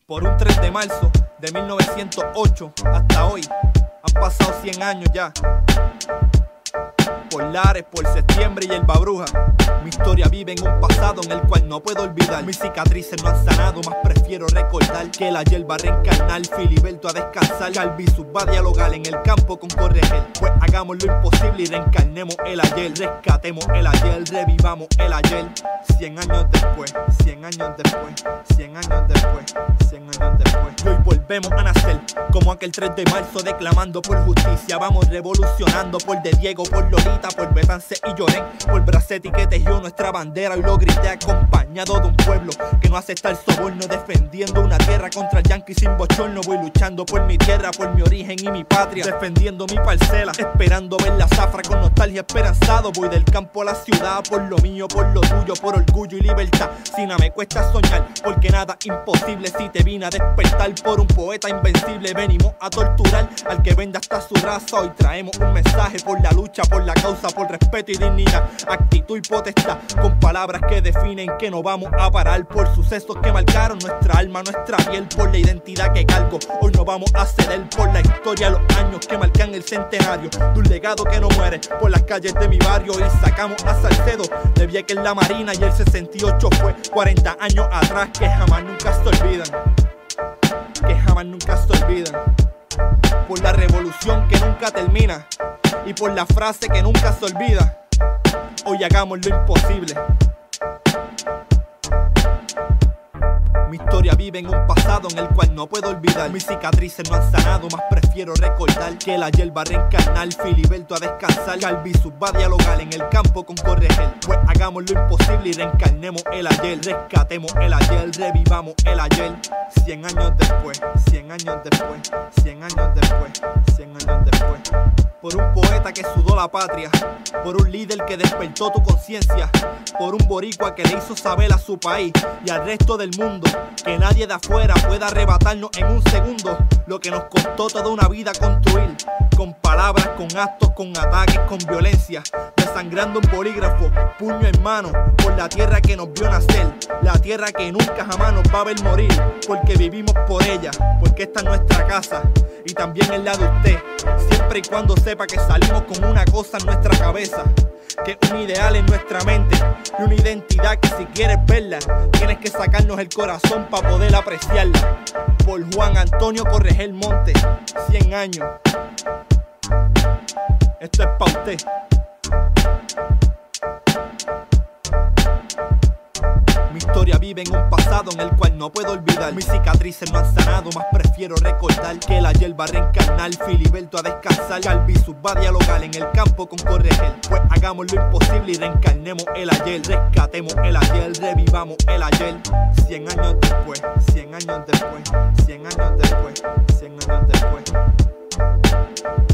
Por un 3 de marzo de 1908 hasta hoy han pasado 100 años ya. Por Lares, por Septiembre y el Babruja, mi historia vive en un pasado en el cual no puedo olvidar. Mis cicatrices no han sanado, más prefiero recordar que el ayer va a reencarnar, Filiberto a descansar, Calvisus va a dialogar en el campo con Corregel. Pues hagamos lo imposible y reencarnemos el ayer, rescatemos el ayer, revivamos el ayer. 100 años después, 100 años después, 100 años después, 100 años después. Y hoy volvemos a nacer como aquel 3 de marzo declamando por justicia. Vamos revolucionando por De Diego, por Lolita, por Betance y Llorén, por Bracetti que tejió nuestra bandera y lo grité acompañado de un pueblo que no acepta el soborno, defendiendo una tierra contra el yanqui sin bochorno. Voy luchando por mi tierra, por mi origen y mi patria, defendiendo mi parcela, esperando ver la zafra con nostalgia esperanzado. Voy del campo a la ciudad, por lo mío, por lo tuyo, por orgullo y libertad. Si nada me cuesta soñar, porque nada imposible. Si te vine a despertar por un poeta invencible, venimos a torturar al que venda hasta su raza. Hoy traemos un mensaje por la lucha, por la causa, por respeto y dignidad, actitud y potestad, con palabras que definen que no vamos a parar, por sucesos que marcaron nuestra alma, nuestra piel, por la identidad que cargo. Hoy no vamos a ceder, por la historia, los años que marcan el centenario de un legado que no muere, por las calles de mi barrio. Y sacamos a Salcedo de Vieques en la Marina, y el 68 fue 40 años atrás, que jamás nunca se olvidan, que jamás nunca se olvidan. Por la revolución que nunca termina y por la frase que nunca se olvida, hoy hagamos lo imposible. Mi historia vive en un pasado en el cual no puedo olvidar. Mis cicatrices no han sanado, más prefiero recordar que el ayer va a reencarnar, Filiberto a descansar, Calvisus va a dialogar en el campo con Corregel. Pues hagamos lo imposible y reencarnemos el ayer, rescatemos el ayer, revivamos el ayer. 100 años después, 100 años después, 100 años después, 100 años después. Por un poeta que sudó la patria, por un líder que despertó tu conciencia, por un boricua que le hizo saber a su país y al resto del mundo que nadie de afuera pueda arrebatarnos en un segundo lo que nos costó toda una vida construir, con palabras, con actos, con ataques, con violencia, desangrando un bolígrafo, puño en mano, por la tierra que nos vio nacer, la tierra que nunca jamás nos va a ver morir, porque vivimos por ella, porque esta es nuestra casa y también es la de usted, siempre y cuando sepa que salimos con una cosa en nuestra cabeza, que es un ideal en nuestra mente y una identidad que si quieres verla tienes que sacarnos el corazón para poder apreciarla. Por Juan Antonio Corregel Monte, 100 años. Esto es pa' usted. Mi historia vive en un pasado en el cual no puedo olvidar. Mis cicatrices no han sanado, más prefiero recordar que el ayer va a reencarnar, Filiberto a descansar, Calvisus va a dialogar en el campo con Corregel. Pues hagamos lo imposible y reencarnemos el ayer, rescatemos el ayer, revivamos el ayer. 100 años después, 100 años después, 100 años después, 100 años después.